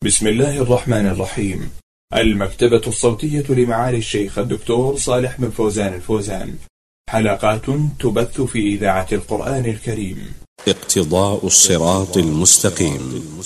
بسم الله الرحمن الرحيم. المكتبة الصوتية لمعالي الشيخ الدكتور صالح بن فوزان الفوزان. حلقات تبث في إذاعة القرآن الكريم. اقتضاء الصراط المستقيم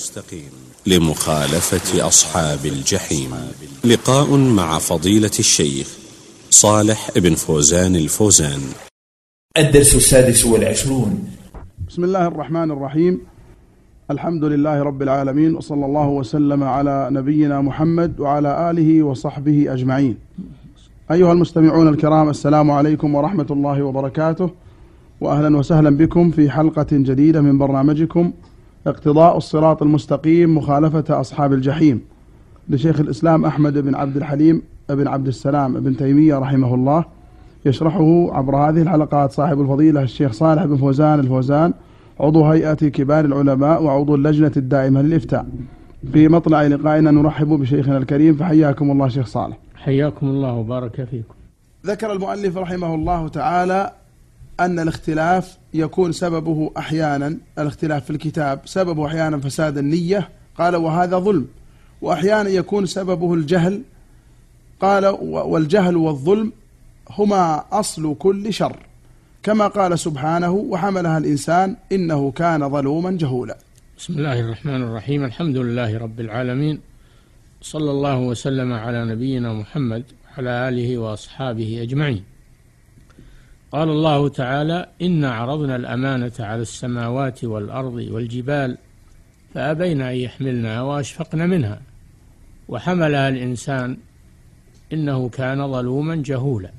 لمخالفة أصحاب الجحيم. لقاء مع فضيلة الشيخ صالح بن فوزان الفوزان. الدرس 26. بسم الله الرحمن الرحيم. الحمد لله رب العالمين، وصلى الله وسلم على نبينا محمد وعلى آله وصحبه أجمعين. أيها المستمعون الكرام، السلام عليكم ورحمة الله وبركاته، وأهلا وسهلا بكم في حلقة جديدة من برنامجكم اقتضاء الصراط المستقيم مخالفة أصحاب الجحيم، لشيخ الإسلام أحمد بن عبد الحليم بن عبد السلام بن تيمية رحمه الله. يشرحه عبر هذه الحلقات صاحب الفضيلة الشيخ صالح بن فوزان الفوزان، عضو هيئة كبار العلماء وعضو اللجنة الدائمة للإفتاء. في مطلع لقائنا نرحب بشيخنا الكريم، فحياكم الله شيخ صالح. حياكم الله وبارك فيكم. ذكر المؤلف رحمه الله تعالى أن الاختلاف يكون سببه أحيانا، الاختلاف في الكتاب سببه أحيانا فساد النية، قال وهذا ظلم، وأحيانا يكون سببه الجهل، قال والجهل والظلم هما أصل كل شر، كما قال سبحانه وحملها الإنسان إنه كان ظلوما جهولا. بسم الله الرحمن الرحيم. الحمد لله رب العالمين، صلى الله وسلم على نبينا محمد وعلى آله وأصحابه أجمعين. قال الله تعالى: إنا عرضنا الأمانة على السماوات والأرض والجبال فأبين أن يحملنها وأشفقن منها وحملها الإنسان إنه كان ظلوما جهولا.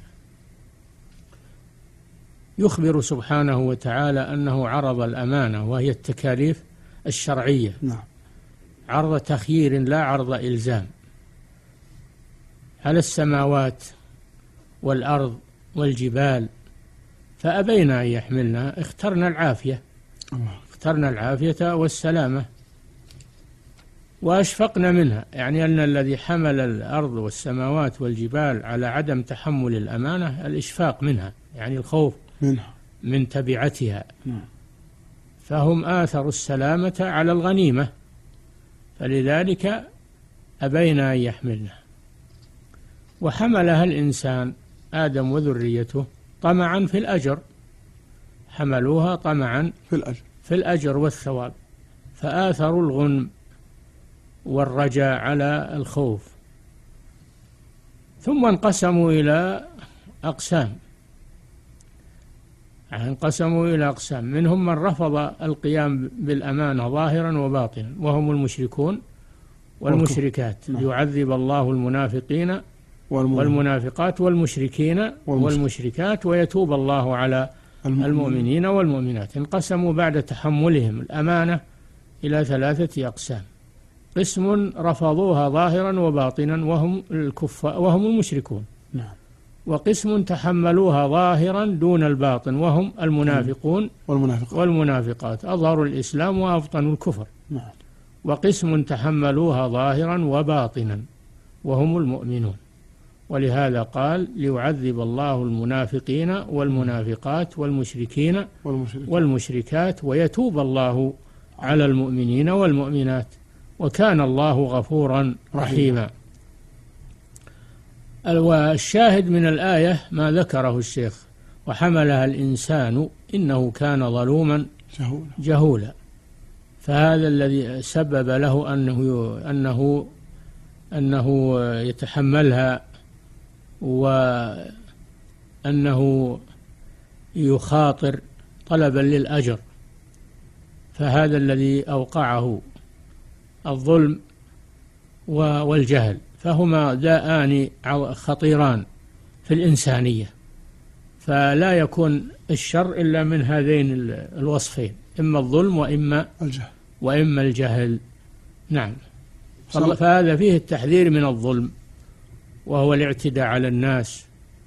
يخبر سبحانه وتعالى أنه عرض الأمانة، وهي التكاليف الشرعية، عرض تخيير لا عرض إلزام، على السماوات والأرض والجبال، فأبين أن يحملنها، اخترنا العافية والسلامة، وأشفقنا منها، يعني أن الذي حمل الأرض والسماوات والجبال على عدم تحمل الأمانة الإشفاق منها، يعني الخوف من تبعتها، فهم آثروا السلامة على الغنيمة، فلذلك أبينا أن يحملنها. وحملها الإنسان آدم وذريته طمعا في الأجر، حملوها طمعا في الأجر والثواب، فآثروا الغنم والرجاء على الخوف. ثم انقسموا إلى أقسام، منهم من رفض القيام بالأمانة ظاهرا وباطنا، وهم المشركون والمشركات. يعذب الله المنافقين والمنافقات والمشركين والمشركات ويتوب الله على المؤمنين والمؤمنات. انقسموا بعد تحملهم الأمانة إلى 3 أقسام: قسم رفضوها ظاهرا وباطنا وهم الكفار وهم المشركون، وقسم تحملوها ظاهرا دون الباطن وهم المنافقون والمنافقات، أظهروا الإسلام وأبطنوا الكفر. وقسم تحملوها ظاهرا وباطنا وهم المؤمنون. ولهذا قال: ليعذب الله المنافقين والمنافقات والمشركين والمشركات ويتوب الله على المؤمنين والمؤمنات وكان الله غفورا رحيما. والشاهد من الآية ما ذكره الشيخ: وحملها الإنسان إنه كان ظلوما جهولا. فهذا الذي سبب له أنه يتحملها، وأنه يخاطر طلبا للأجر، فهذا الذي أوقعه الظلم والجهل، فهما داءان خطيران في الإنسانية، فلا يكون الشر إلا من هذين الوصفين، إما الظلم وإما الجهل. نعم. فهذا فيه التحذير من الظلم، وهو الاعتداء على الناس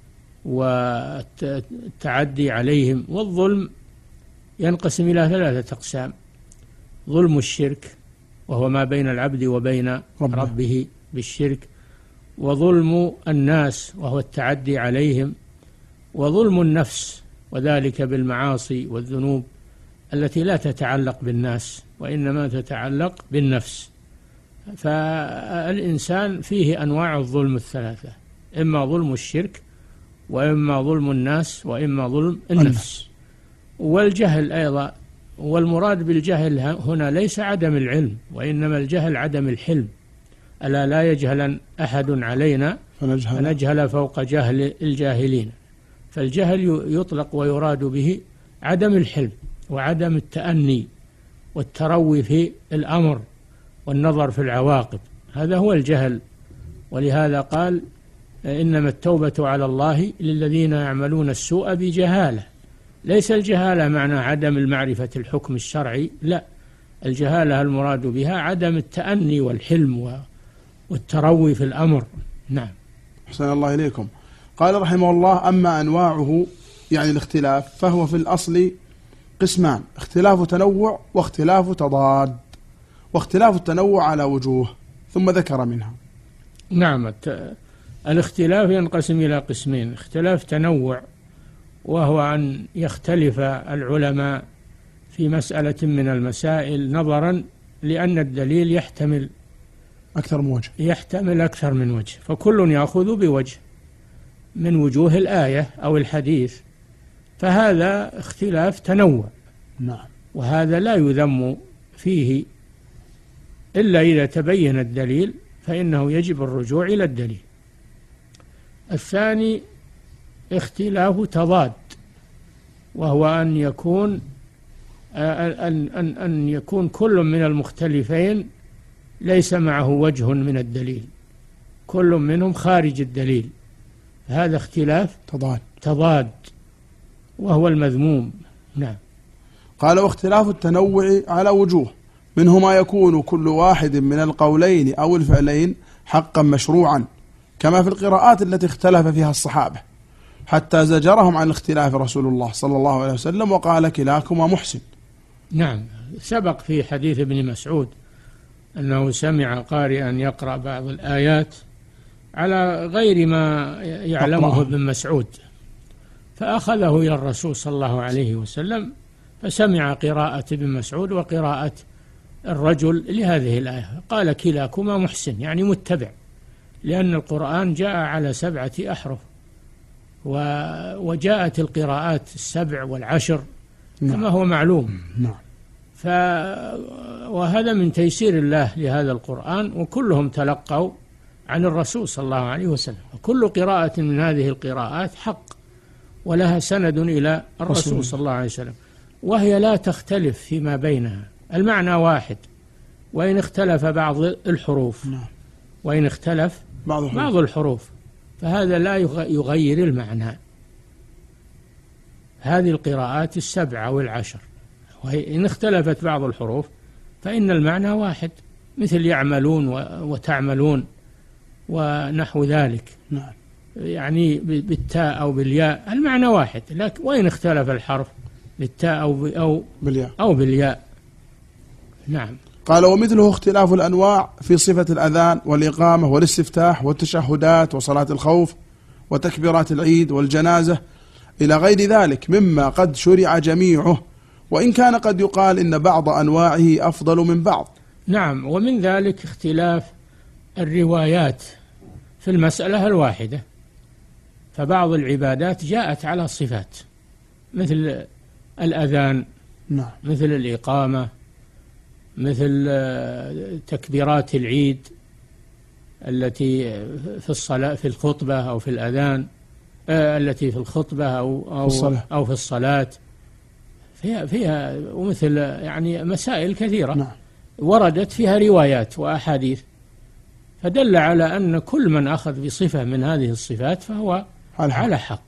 والتعدي عليهم. والظلم ينقسم إلى 3 أقسام: ظلم الشرك، وهو ما بين العبد وبين ربه بالشرك، وظلم الناس وهو التعدي عليهم، وظلم النفس، وذلك بالمعاصي والذنوب التي لا تتعلق بالناس وإنما تتعلق بالنفس. فالإنسان فيه أنواع الظلم الثلاثة: إما ظلم الشرك، وإما ظلم الناس، وإما ظلم النفس. والجهل أيضا. والمراد بالجهل هنا ليس عدم العلم، وإنما الجهل عدم الحلم. ألا لا يجهل أحد علينا فنجهل فوق جهل الجاهلين. فالجهل يطلق ويراد به عدم الحلم وعدم التأني والتروي في الأمر والنظر في العواقب، هذا هو الجهل. ولهذا قال: إنما التوبة على الله للذين يعملون السوء بجهالة. ليس الجهالة معنى عدم المعرفة الحكم الشرعي، لا، الجهالة المراد بها عدم التأني والحلم والتروي في الأمر. نعم. أحسن الله إليكم. قال رحمه الله: أما أنواعه يعني الاختلاف فهو في الأصل قسمان: اختلاف تنوع واختلاف تضاد. واختلاف التنوع على وجوه، ثم ذكر منها. نعم. الاختلاف ينقسم إلى قسمين: اختلاف تنوع، وهو أن يختلف العلماء في مسألة من المسائل نظرا لأن الدليل يحتمل أكثر من وجه، فكل يأخذ بوجه من وجوه الآية أو الحديث، فهذا اختلاف تنوع. نعم. وهذا لا يذم فيه إلا إذا تبين الدليل، فإنه يجب الرجوع إلى الدليل. الثاني اختلاف تضاد، وهو أن يكون كل من المختلفين ليس معه وجه من الدليل، كل منهم خارج الدليل، هذا اختلاف تضاد وهو المذموم. نعم. قال: واختلاف التنوع على وجوه، منه ما يكون كل واحد من القولين أو الفعلين حقا مشروعا، كما في القراءات التي اختلف فيها الصحابة حتى زجرهم عن الاختلاف رسول الله صلى الله عليه وسلم وقال: كلاكما محسن. نعم. سبق في حديث ابن مسعود أنه سمع قارئا يقرأ بعض الآيات على غير ما يعلمه ابن مسعود، فأخذه إلى الرسول صلى الله عليه وسلم، فسمع قراءة ابن مسعود وقراءة الرجل لهذه الآية، قال: كلاكما محسن، يعني متبع، لأن القرآن جاء على 7 أحرف، وجاءت القراءات 7 و10 كما هو معلوم. نعم. وهذا من تيسير الله لهذا القرآن، وكلهم تلقوا عن الرسول صلى الله عليه وسلم، وكل قراءة من هذه القراءات حق ولها سند إلى الرسول صلى الله عليه وسلم، وهي لا تختلف فيما بينها، المعنى واحد، وإن اختلف بعض الحروف. نعم. وإن اختلف بعض الحروف فهذا لا يغير المعنى. هذه القراءات 7 و10، وإن اختلفت بعض الحروف فإن المعنى واحد، مثل يعملون وتعملون ونحو ذلك. نعم. يعني بالتاء أو بالياء المعنى واحد، لكن وإن اختلف الحرف بالتاء أو بالياء. نعم. قال: ومثله اختلاف الأنواع في صفة الأذان والإقامة والاستفتاح والتشهدات وصلاة الخوف وتكبيرات العيد والجنازة إلى غير ذلك مما قد شرع جميعه، وإن كان قد يقال إن بعض أنواعه أفضل من بعض. نعم. ومن ذلك اختلاف الروايات في المسألة الواحدة، فبعض العبادات جاءت على صفات، مثل الأذان، نعم، مثل الإقامة، مثل تكبيرات العيد التي في الصلاة، في الخطبة أو في الأذان، التي في الخطبة أو في الصلاة، فيها ومثل يعني مسائل كثيرة. نعم. وردت فيها روايات وأحاديث، فدل على أن كل من أخذ بصفة من هذه الصفات فهو على حق،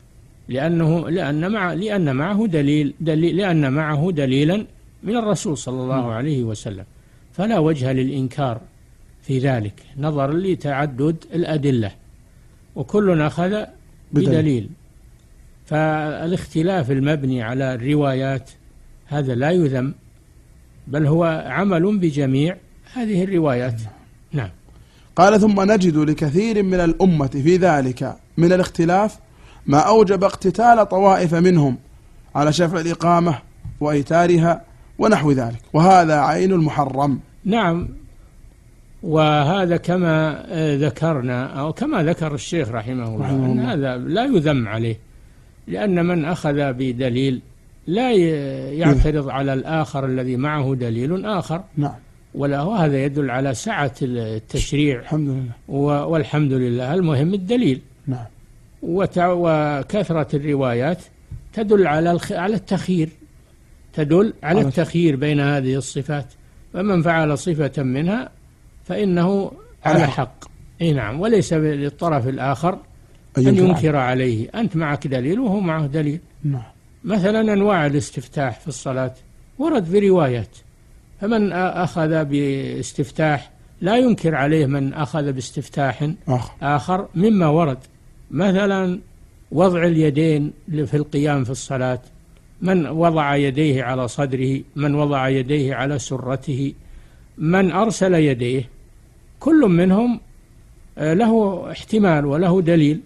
لأن معه دليلا من الرسول صلى الله عليه وسلم، فلا وجه للإنكار في ذلك نظرا لتعدد الأدلة، وكل أخذ بدليل. فالاختلاف المبني على الروايات هذا لا يذم، بل هو عمل بجميع هذه الروايات. نعم. قال: ثم نجد لكثير من الأمة في ذلك من الاختلاف ما أوجب اقتتال طوائف منهم على شفع الإقامة وإيتارها ونحو ذلك، وهذا عين المحرم. نعم. وهذا كما ذكرنا أو كما ذكر الشيخ رحمه الله أن هذا لا يذم عليه، لأن من أخذ بدليل لا يعترض على الآخر الذي معه دليل آخر. نعم. وهذا يدل على سعة التشريع. الحمد لله. والحمد لله. المهم الدليل. نعم. وكثرة الروايات تدل على التخيير، تدل على التخيير بين هذه الصفات، فمن فعل صفة منها فإنه على حق. نعم. وليس للطرف الآخر أن ينكر عليه. أنت معك دليل وهو معه دليل. نعم. مثلا أنواع الاستفتاح في الصلاة ورد في روايات، فمن أخذ باستفتاح لا ينكر عليه من أخذ باستفتاح آخر مما ورد. مثلا وضع اليدين في القيام في الصلاة، من وضع يديه على صدره، من وضع يديه على سرته، من أرسل يديه، كل منهم له احتمال وله دليل،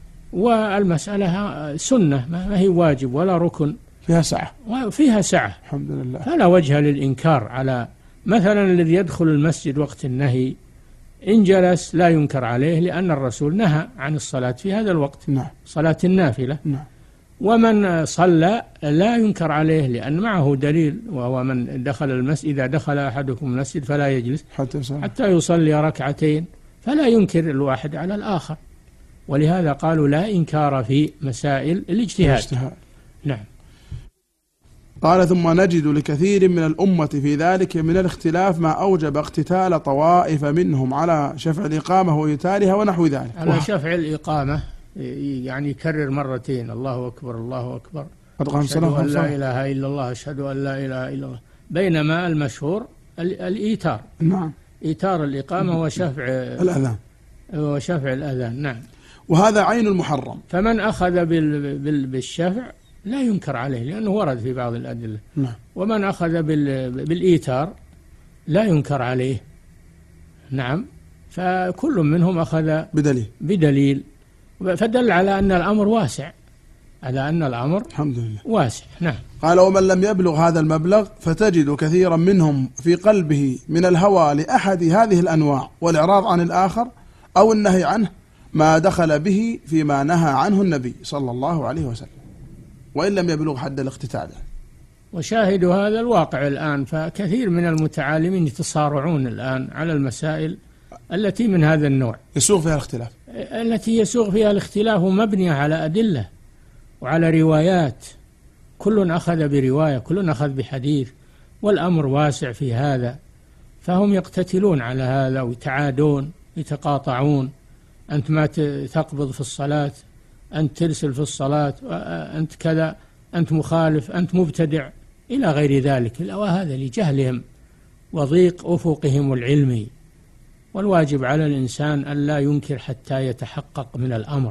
والمسألة سنة ما هي واجب ولا ركن، فيها سعة الحمد لله. فلا وجه للإنكار على مثلا الذي يدخل المسجد وقت النهي إن جلس لا ينكر عليه، لأن الرسول نهى عن الصلاة في هذا الوقت. نعم. صلاة النافلة. نعم. ومن صلى لا ينكر عليه لأن معه دليل، وهو من دخل المسجد إذا دخل أحدكم المسجد فلا يجلس حتى يصلي ركعتين، فلا ينكر الواحد على الآخر. ولهذا قالوا لا إنكار في مسائل الاجتهاد. نعم. قال ثم نجد لكثير من الأمة في ذلك من الاختلاف ما أوجب اقتتال طوائف منهم على شفع الإقامة وإيتارها ونحو ذلك. على شفع الإقامة يعني يكرر مرتين الله أكبر الله أكبر أشهد أن لا إله إلا الله أشهد أن لا إله إلا الله، بينما المشهور الإيتار. نعم. إيتار الإقامة وشفع الأذان. نعم. وهذا عين المحرم. فمن أخذ بالشفع لا ينكر عليه لأنه ورد في بعض الأدلة. نعم. ومن أخذ بالإيتار لا ينكر عليه. نعم. فكل منهم أخذ بدليل فدل على أن الأمر واسع، الحمد لله واسع. نعم. قال ومن لم يبلغ هذا المبلغ فتجد كثيرا منهم في قلبه من الهوى لأحد هذه الأنواع والإعراض عن الآخر أو النهي عنه ما دخل به فيما نهى عنه النبي صلى الله عليه وسلم، وإن لم يبلغ حد الاقتتال. وشاهد هذا الواقع الآن، فكثير من المتعالمين يتصارعون الآن على المسائل التي من هذا النوع يسوغ فيها الاختلاف، التي يسوغ فيها الاختلاف مبنية على أدلة وعلى روايات، كل أخذ برواية كل أخذ بحديث، والأمر واسع في هذا، فهم يقتتلون على هذا ويتعادون يتقاطعون. أنت ما تقبض في الصلاة، أنت ترسل في الصلاة، أنت كذا، أنت مخالف، أنت مبتدع، إلى غير ذلك. وهذا لجهلهم وضيق أفقهم العلمي. والواجب على الإنسان أن لا ينكر حتى يتحقق من الأمر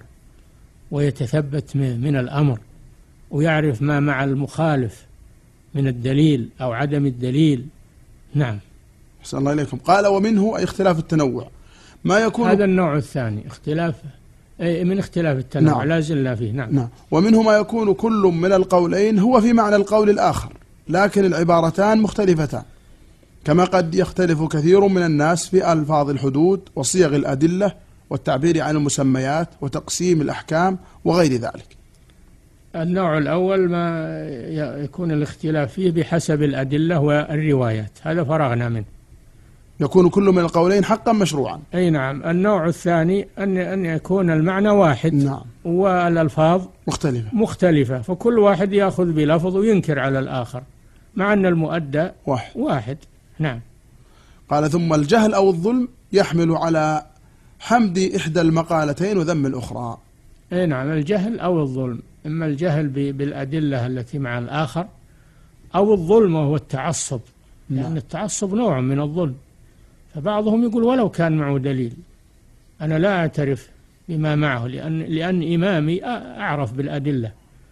ويتثبت من الأمر ويعرف ما مع المخالف من الدليل أو عدم الدليل. نعم. أحسن الله إليكم. قال ومنه أي اختلاف التنوع ما يكون، هذا النوع الثاني من اختلاف التنوع. نعم. لا زلنا فيه. نعم. ومنه ما يكون كل من القولين هو في معنى القول الآخر لكن العبارتان مختلفتان، كما قد يختلف كثير من الناس في ألفاظ الحدود وصيغ الأدلة والتعبير عن المسميات وتقسيم الأحكام وغير ذلك. النوع الأول ما يكون الاختلاف فيه بحسب الأدلة والروايات، هذا فرغنا منه، يكون كل من القولين حقا مشروعا. أي نعم. النوع الثاني أن يكون المعنى واحد. نعم. والألفاظ مختلفة، فكل واحد يأخذ بلفظ وينكر على الآخر مع أن المؤدى واحد. نعم. قال ثم الجهل أو الظلم يحمل على حمد إحدى المقالتين وذم الأخرى. أي نعم. الجهل أو الظلم، إما الجهل بالأدلة التي مع الآخر أو الظلم وهو التعصب. لأن يعني التعصب نوع من الظلم، فبعضهم يقول ولو كان معه دليل أنا لا أعترف بما معه لأن إمامي أعرف بالأدلة.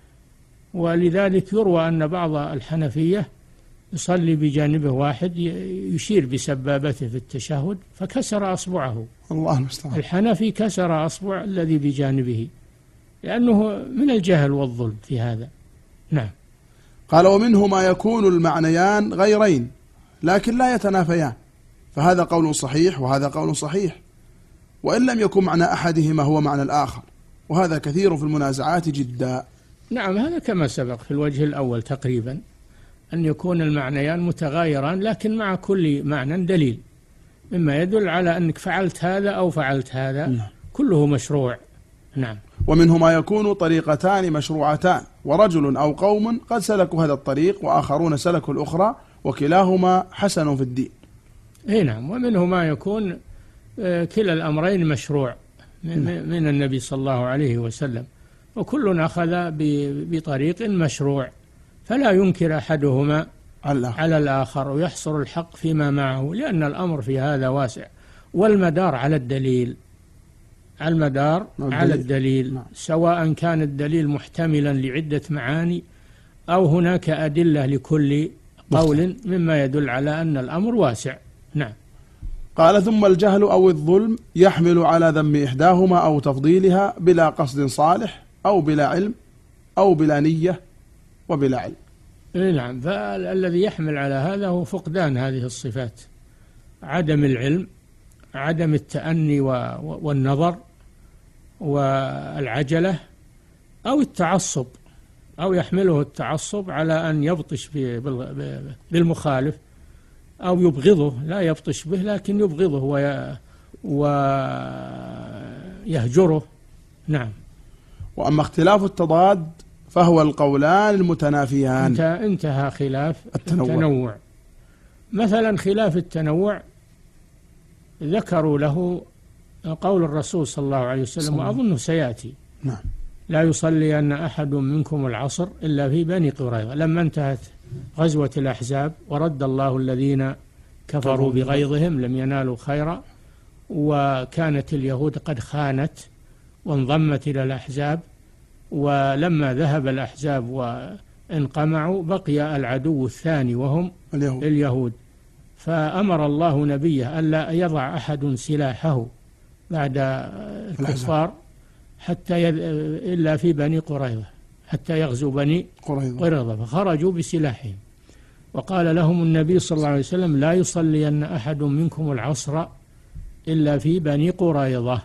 ولذلك يروى أن بعض الحنفية يصلي بجانبه واحد يشير بسبابته في التشهد فكسر أصبعه. الله المستعان. الحنفي كسر أصبع الذي بجانبه لأنه من الجهل والظلم في هذا. نعم. قال ومنه ما يكون المعنيان غيرين لكن لا يتنافيان، فهذا قول صحيح وهذا قول صحيح، وإن لم يكن معنى أحدهما هو معنى الآخر، وهذا كثير في المنازعات جدا. نعم، هذا كما سبق في الوجه الأول تقريبا، أن يكون المعنيان متغايران لكن مع كل معنى دليل مما يدل على أنك فعلت هذا أو فعلت هذا، كله مشروع. نعم. ومنه ما يكون طريقتان مشروعتان، ورجل أو قوم قد سلكوا هذا الطريق وآخرون سلكوا الأخرى، وكلاهما حسن في الدين. نعم. ومنه ما يكون كلا الأمرين مشروع من النبي صلى الله عليه وسلم، وكل أخذ بطريق مشروع، فلا ينكر أحدهما على الآخر ويحصر الحق فيما معه، لأن الأمر في هذا واسع، والمدار على الدليل، على الدليل. سواء كان الدليل محتملا لعدة معاني أو هناك أدلة لكل قول مما يدل على أن الأمر واسع. نعم. قال: ثم الجهل أو الظلم يحمل على ذم إحداهما أو تفضيلها بلا قصد صالح أو بلا علم أو بلا نية وبلا علم. نعم. فالذي يحمل على هذا هو فقدان هذه الصفات، عدم العلم، عدم التأني والنظر والعجلة، أو التعصب، أو يحمله التعصب على أن يبطش بالمخالف أو يبغضه، لا يبطش به لكن يبغضه ويهجره. نعم. وأما اختلاف التضاد فهو القولان المتنافيان. انتهى خلاف التنوع. مثلا خلاف التنوع ذكروا له قول الرسول صلى الله عليه وسلم، وأظنه سيأتي: نعم، لا يصلين أحد منكم العصر إلا في بني قريظة، لما انتهت غزوة الأحزاب ورد الله الذين كفروا بغيظهم لم ينالوا خيرا، وكانت اليهود قد خانت وانضمت إلى الأحزاب، ولما ذهب الأحزاب وانقمعوا بقي العدو الثاني وهم اليهود، فأمر الله نبيه ألا يضع أحد سلاحه بعد الكفار حتى إلا في بني قريظة، حتى يغزو بني قريظة، فخرجوا بسلاحهم، وقال لهم النبي صلى الله عليه وسلم: لا يصلين أحد منكم العصر إلا في بني قريظة.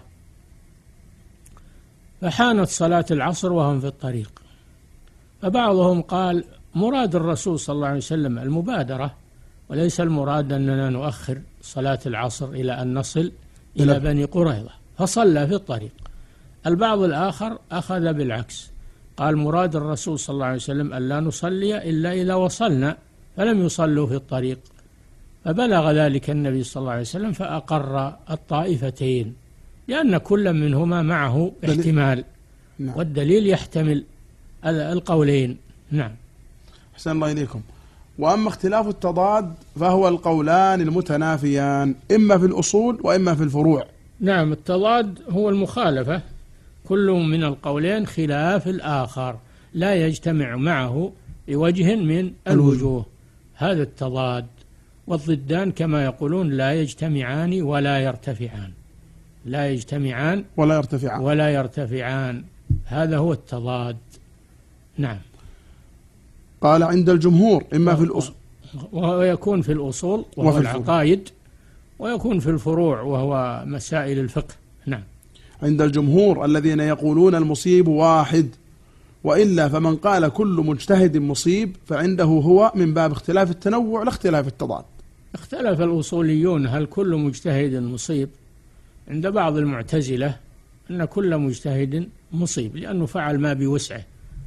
فحانت صلاة العصر وهم في الطريق، فبعضهم قال: مراد الرسول صلى الله عليه وسلم المبادرة، وليس المراد أننا نؤخر صلاة العصر إلى أن نصل إلى بني قريظة، فصلى في الطريق. البعض الآخر أخذ بالعكس، قال: مراد الرسول صلى الله عليه وسلم ألا نصلي إلا إذا وصلنا، فلم يصلوا في الطريق، فبلغ ذلك النبي صلى الله عليه وسلم فأقر الطائفتين، لأن كل منهما معه احتمال. نعم. والدليل يحتمل القولين. نعم. أحسن الله إليكم. وأما اختلاف التضاد فهو القولان المتنافيان، إما في الأصول وإما في الفروع. نعم. التضاد هو المخالفة، كل من القولين خلاف الآخر، لا يجتمع معه بوجه من الوجوه، هذا التضاد. والضدان كما يقولون لا يجتمعان ولا يرتفعان، لا يجتمعان ولا يرتفعان، هذا هو التضاد. نعم. قال: عند الجمهور إما في الأصول، ويكون في الأصول وهو العقائد، ويكون في الفروع وهو مسائل الفقه. نعم. عند الجمهور الذين يقولون المصيب واحد، وإلا فمن قال كل مجتهد مصيب فعنده هو من باب اختلاف التنوع لا اختلاف التضاد. اختلف الأصوليون هل كل مجتهد مصيب. عند بعض المعتزلة أن كل مجتهد مصيب لأنه فعل ما بوسعه،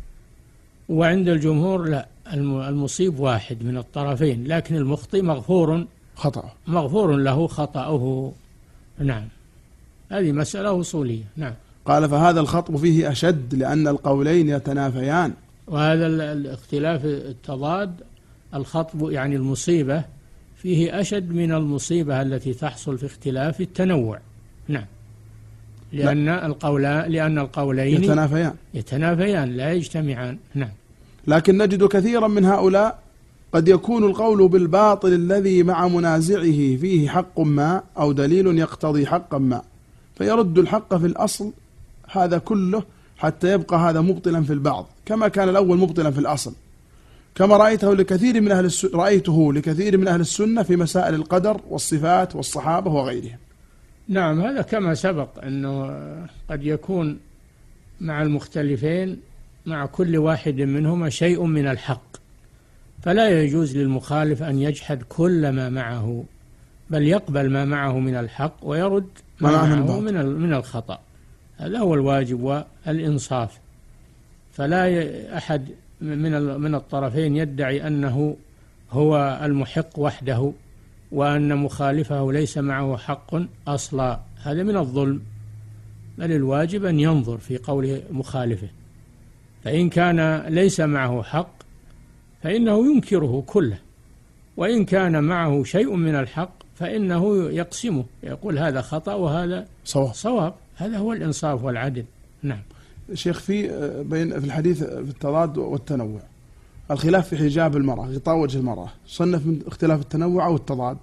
وعند الجمهور لا، المصيب واحد من الطرفين، لكن المخطئ مغفور له خطأه. نعم. هذه مسألة أصولية. نعم. قال: فهذا الخطب فيه أشد لأن القولين يتنافيان. وهذا الاختلاف التضاد، الخطب يعني المصيبة، فيه أشد من المصيبة التي تحصل في اختلاف التنوع. نعم. لأن القولين يتنافيان لا يجتمعان. نعم. لكن نجد كثيرا من هؤلاء قد يكون القول بالباطل الذي مع منازعه فيه حق ما أو دليل يقتضي حقا ما، فيرد الحق في الأصل هذا كله حتى يبقى هذا مبطلا في البعض، كما كان الأول مبطلا في الأصل. كما رأيته لكثير من أهل السنة في مسائل القدر والصفات والصحابة وغيرهم. نعم، هذا كما سبق أنه قد يكون مع المختلفين مع كل واحد منهما شيء من الحق، فلا يجوز للمخالف أن يجحد كل ما معه، بل يقبل ما معه من الحق ويرد ما معه من الخطأ. هذا هو الواجب والإنصاف. فلا أحد من الطرفين يدعي أنه هو المحق وحده وأن مخالفه ليس معه حق أصلا، هذا من الظلم. بل الواجب أن ينظر في قول مخالفه، فإن كان ليس معه حق فإنه ينكره كله، وإن كان معه شيء من الحق فإنه يقسمه، يقول هذا خطأ وهذا صواب. هذا هو الإنصاف والعدل. نعم. شيخ، في الحديث في التضاد والتنوع، الخلاف في حجاب المرأة، غطاء وجه المرأة، صنف من اختلاف التنوع أو التضاد؟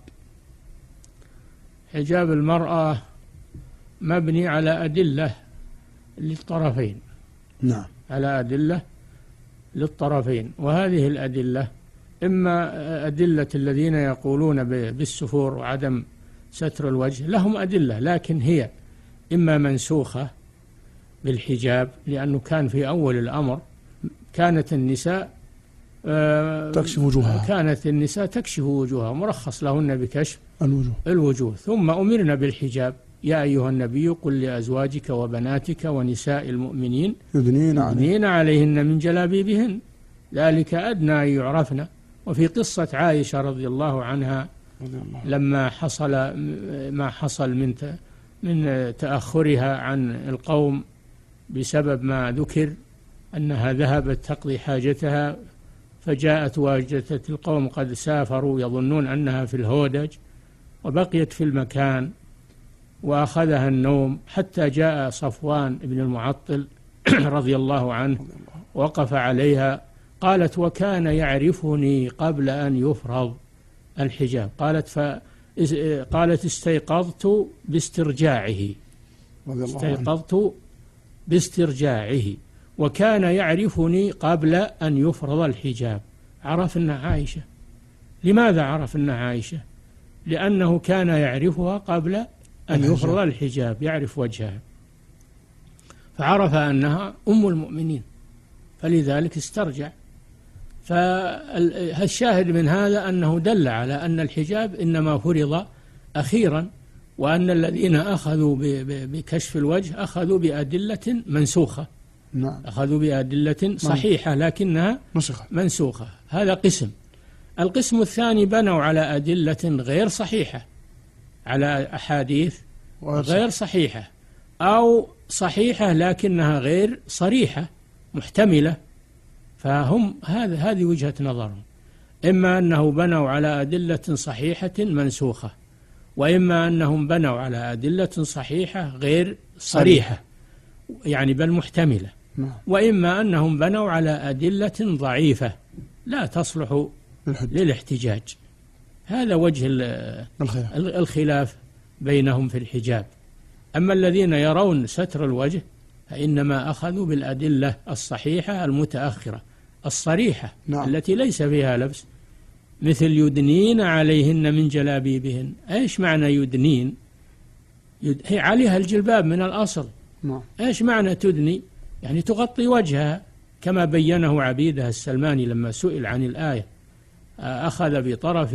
حجاب المرأة مبني على أدلة للطرفين. نعم، على أدلة للطرفين، وهذه الأدلة إما أدلة الذين يقولون بالسفور وعدم ستر الوجه، لهم أدلة، لكن هي إما منسوخة بالحجاب، لأنه كان في أول الأمر كانت النساء تكشف وجوهها، كانت النساء تكشف وجوهها، مرخص لهن بكشف الوجوه، ثم أمرنا بالحجاب. يا أيها النبي قل لأزواجك وبناتك ونساء المؤمنين يدنين عليهن من جلابيبهن ذلك أدنى أن يعرفن. وفي قصة عائشة رضي الله عنها لما حصل ما حصل من تأخرها عن القوم بسبب ما ذكر أنها ذهبت تقضي حاجتها، فجاءت وجدت القوم قد سافروا يظنون أنها في الهودج، وبقيت في المكان وأخذها النوم حتى جاء صفوان بن المعطل رضي الله عنه وقف عليها. قالت وكان يعرفني قبل أن يفرض الحجاب. قالت استيقظت باسترجاعه وكان يعرفني قبل أن يفرض الحجاب. عرف أنها عائشة. لماذا عرف أنها عائشة؟ لأنه كان يعرفها قبل أن يفرض الحجاب، يعرف وجهها، فعرف أنها أم المؤمنين، فلذلك استرجع. فالشاهد من هذا أنه دل على أن الحجاب إنما فرض أخيرا، وأن الذين أخذوا بكشف الوجه أخذوا بأدلة منسوخة. نعم. أخذوا بأدلة صحيحة لكنها منسوخة. هذا قسم. القسم الثاني بنوا على أدلة غير صحيحة، على أحاديث غير صحيحة أو صحيحة لكنها غير صريحة محتملة. فهم هذه وجهة نظرهم، إما أنه بنوا على أدلة صحيحة منسوخة، وإما أنهم بنوا على أدلة صحيحة غير صريحة يعني بل محتملة، وإما أنهم بنوا على أدلة ضعيفة لا تصلح للاحتجاج. هذا وجه الخلاف بينهم في الحجاب. أما الذين يرون ستر الوجه فإنما أخذوا بالأدلة الصحيحة المتأخرة الصريحة. نعم. التي ليس فيها لبس، مثل يدنين عليهن من جلابيبهن. إيش معنى يدنين؟ هي عليها الجلباب من الأصل. نعم. إيش معنى تدني؟ يعني تغطي وجهها، كما بينه عبيدة السلماني لما سئل عن الآية، أخذ بطرف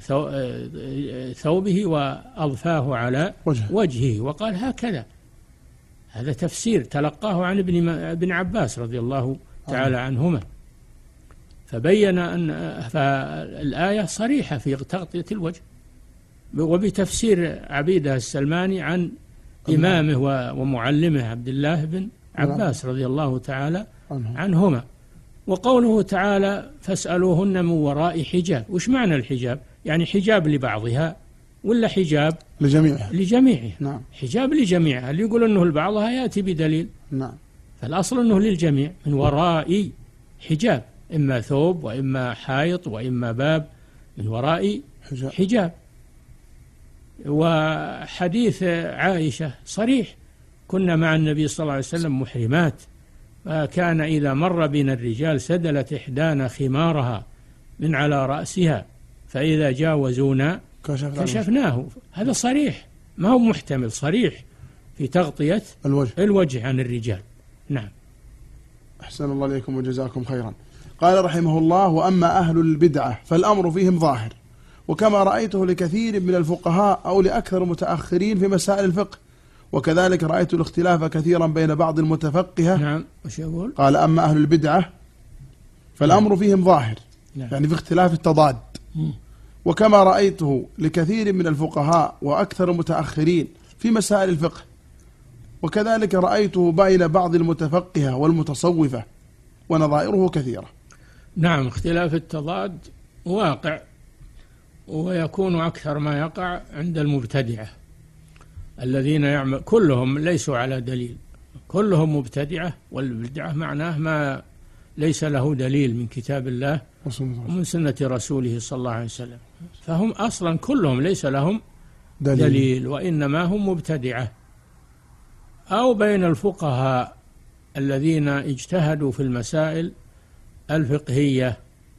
ثوبه وأضفاه على وجهه وقال هكذا. هذا تفسير تلقاه عن ابن عباس رضي الله تعالى عنهما، فبين أن الآية صريحة في تغطية الوجه. وبتفسير عبيدة السلماني عن إمامه ومعلمه عبد الله بن عباس رضي الله تعالى عنهما. وقوله تعالى فاسألوهن من وراء حجاب، وش معنى الحجاب؟ يعني حجاب لبعضها ولا حجاب لجميعها؟ نعم. حجاب لجميعها. اللي يقول أنه لبعضها يأتي بدليل. نعم. فالأصل أنه للجميع. من وراء حجاب، إما ثوب وإما حائط وإما باب، من وراء حجاب. وحديث عائشة صريح: كنا مع النبي صلى الله عليه وسلم محرمات فكان إذا مر بنا الرجال سدلت إحدانا خمارها من على رأسها فإذا جاوزونا كشفناه. هذا صريح، ما هو محتمل، صريح في تغطية الوجه عن الرجال. نعم. أحسن الله إليكم وجزاكم خيرا. قال رحمه الله: وأما أهل البدعة فالأمر فيهم ظاهر، وكما رأيته لكثير من الفقهاء أو لأكثر المتأخرين في مسائل الفقه، وكذلك رأيت الاختلاف كثيرا بين بعض المتفقهة. نعم. وش يقول؟ قال: أما أهل البدعة فالأمر فيهم ظاهر، يعني في اختلاف التضاد، وكما رأيته لكثير من الفقهاء وأكثر المتأخرين في مسائل الفقه، وكذلك رأيته بين بعض المتفقهة والمتصوفة، ونظائره كثيرة. نعم، اختلاف التضاد واقع، ويكون أكثر ما يقع عند المبتدعة الذين يعمل كلهم ليسوا على دليل، كلهم مبتدعة، والبدعة معناه ما ليس له دليل من كتاب الله ومن سنة رسوله صلى الله عليه وسلم، فهم أصلا كلهم ليس لهم دليل وإنما هم مبتدعة. أو بين الفقهاء الذين اجتهدوا في المسائل الفقهية،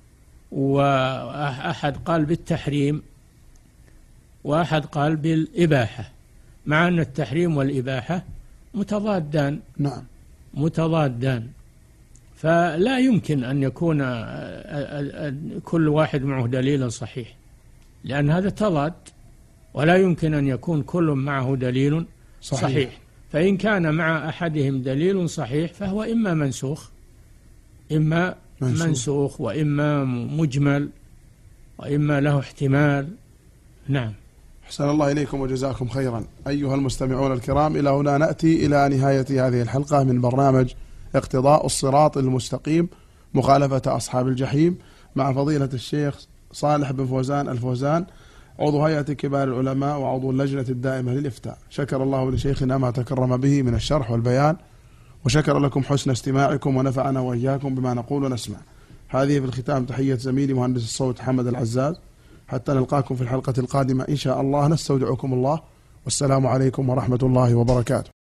وأحد قال بالتحريم وأحد قال بالإباحة، مع أن التحريم والإباحة متضادان. نعم، متضادان، فلا يمكن أن يكون كل واحد معه دليل صحيح، لأن هذا تضاد، ولا يمكن أن يكون كل معه دليل صحيح. فإن كان مع أحدهم دليل صحيح فهو إما منسوخ وإما مجمل وإما له احتمال. نعم. أحسن الله إليكم وجزاكم خيرا. أيها المستمعون الكرام، إلى هنا نأتي إلى نهاية هذه الحلقة من برنامج اقتضاء الصراط المستقيم، مخالفة أصحاب الجحيم، مع فضيلة الشيخ صالح بن فوزان الفوزان، عضو هيئة كبار العلماء وعضو اللجنة الدائمة للإفتاء. شكر الله لشيخنا ما تكرم به من الشرح والبيان، وشكر لكم حسن استماعكم، ونفعنا وإياكم بما نقول ونسمع. هذه في الختام تحية زميلي مهندس الصوت حمد العزاز، حتى نلقاكم في الحلقة القادمة إن شاء الله. نستودعكم الله، والسلام عليكم ورحمة الله وبركاته.